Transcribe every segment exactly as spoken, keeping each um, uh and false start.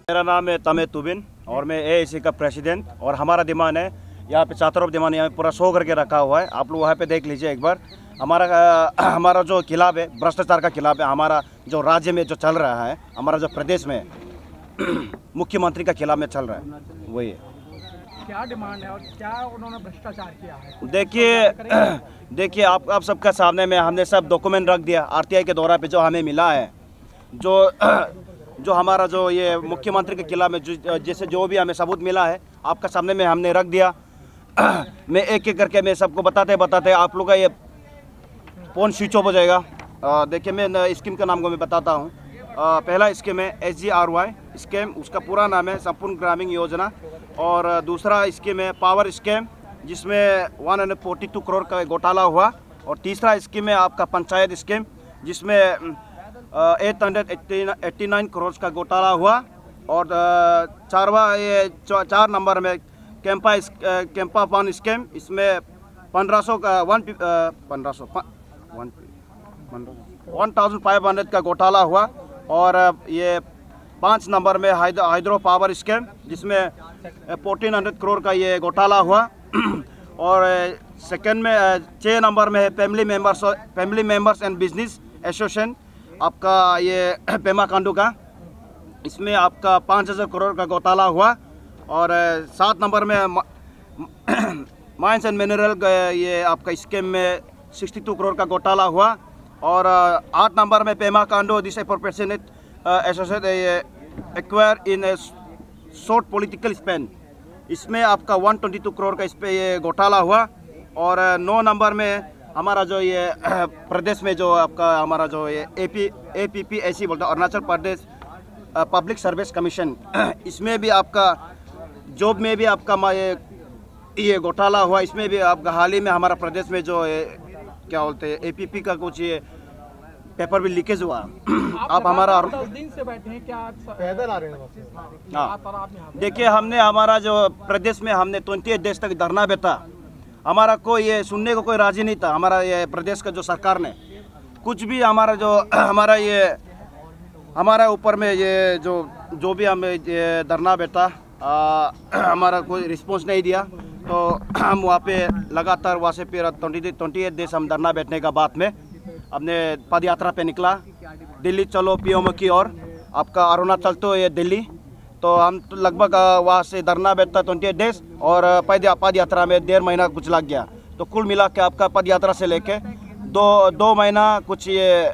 मेरा नाम है तमे तुबिन और मैं ए एसी का प्रेसिडेंट। और हमारा डिमांड है यहाँ पे चार तरफ डिमांड यहाँ पूरा शो करके रखा हुआ है, आप लोग वहाँ पे देख लीजिए एक बार। हमारा हमारा जो खिलाफ है, भ्रष्टाचार का खिलाफ है, हमारा जो राज्य में जो चल रहा है, हमारा जो प्रदेश में मुख्यमंत्री का खिलाफ में चल रहा है, वही है। क्या डिमांड है और क्या उन्होंने भ्रष्टाचार किया है? देखिए देखिए आप आप सबका सामने में हमने सब डॉक्यूमेंट रख दिया। आरटीआई के दौरा पे जो हमें मिला है, जो जो हमारा जो ये मुख्यमंत्री के खिलाफ में जो जैसे जो भी हमें सबूत मिला है, आपका सामने में हमने रख दिया। मैं एक एक करके मैं सबको बताते बताते आप लोग का ये फोन स्विच ऑफ हो जाएगा। देखिए मैं स्कीम का नाम को मैं बताता हूँ। पहला स्कीम है S G R Y scheme, उसका पूरा नाम है संपूर्ण ग्रामीण योजना। और दूसरा स्कीम है पावर स्कीम, जिसमें एक सौ बयालीस करोड़ का घोटाला हुआ। और तीसरा स्कीम है आपका पंचायत स्कीम, जिसमें आठ सौ नवासी करोड़ का घोटाला हुआ। और चारवा ये चार नंबर में कैंपा कैंपा फंड स्कीम, इसमें पंद्रह सौ का वन पंद्रह सौ one one thousand five hundred का घोटाला हुआ। और ये पाँच नंबर में हाइड्रो पावर स्कीम, जिसमें फोर्टीन हंड्रेड करोड़ का ये घोटाला हुआ। और सेकंड में छः नंबर में है family members family members and business association, आपका ये पेमा कांडू का, इसमें आपका पाँच हज़ार करोड़ का घोटाला हुआ। और सात नंबर में माइंस एंड मिनरल ये आपका स्कीम में बासठ करोड़ का घोटाला हुआ। और आठ नंबर में Pema Khandu disappropriation associate acquire in short political span, इसमें आपका एक सौ बाईस करोड़ का इस पे ये घोटाला हुआ। और नौ नंबर में हमारा जो ये प्रदेश में जो आपका हमारा जो ये A P A P P ऐसी बोलता है, Arunachal Pradesh public service commission, इसमें भी आपका जॉब में भी आपका ये ये घोटाला हुआ। इसमें भी आपका हाल ही में हमारा प्रदेश में जो ये क्या बोलते हैं ए पी पी का कुछ ये पेपर भी लीकेज हुआ। आप हमारा दस दिन से बैठे हैं, क्या पैदल आ रहे हैं? हाँ, देखिए हमने हमारा जो प्रदेश में हमने ट्वेंटी एट डेज तक धरना बैठा, हमारा कोई ये सुनने को कोई राजी नहीं था। हमारा ये प्रदेश का जो सरकार ने कुछ भी हमारा जो हमारा ये हमारा ऊपर में ये जो जो भी हमें ये धरना बैठा हमारा कोई रिस्पॉन्स नहीं दिया। तो हम वहाँ पे लगातार वहाँ से फिर ट्वेंटी ट्वेंटी एट डेज हम धरना बैठने का बाद में अपने पद यात्रा पे निकला, दिल्ली चलो पीएम की ओर, आपका अरुणाचल तो ये दिल्ली। तो हम तो लगभग वहाँ से धरना बैठता ट्वेंटी एट डेज और पद पद यात्रा में डेढ़ महीना कुछ लग गया। तो कुल मिला के आपका पद यात्रा से लेके दो दो महीना कुछ ये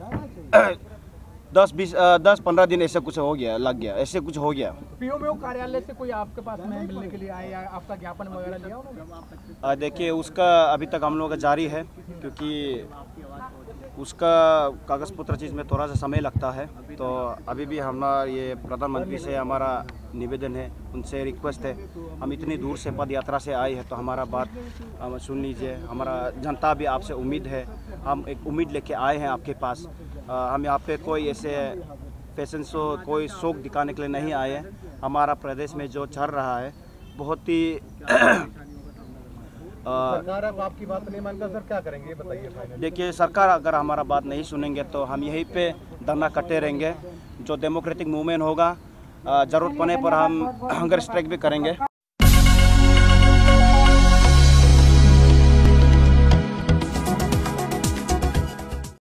दस बीस दस पंद्रह दिन ऐसे कुछ हो गया लग गया ऐसे कुछ हो गया। पीओमओ कार्यालय से कोई आपके पास में मिलने के लिए आए या आपका ज्ञापन वगैरह लिया उन्होंने? देखिए उसका अभी तक हम लोग का जारी है, क्योंकि उसका कागज़ पत्र चीज़ में थोड़ा सा समय लगता है। तो अभी भी हमारा ये प्रधानमंत्री से हमारा निवेदन है, उनसे रिक्वेस्ट है, हम इतनी दूर से पद यात्रा से आए हैं तो हमारा बात हम सुन लीजिए। हमारा जनता भी आपसे उम्मीद है, हम एक उम्मीद लेके आए हैं आपके पास। आ, हम यहाँ पे कोई ऐसे फैशन शो कोई शौक दिखाने के लिए नहीं आए हैं। हमारा प्रदेश में जो चल रहा है बहुत ही सरकार अब आपकी बात नहीं मानता सर, क्या करेंगे बताइए? देखिए सरकार अगर हमारा बात नहीं सुनेंगे तो हम यहीं पे धरना करते रहेंगे। जो डेमोक्रेटिक मूवमेंट होगा, ज़रूरत पड़ने पर हम हंगर स्ट्राइक भी करेंगे।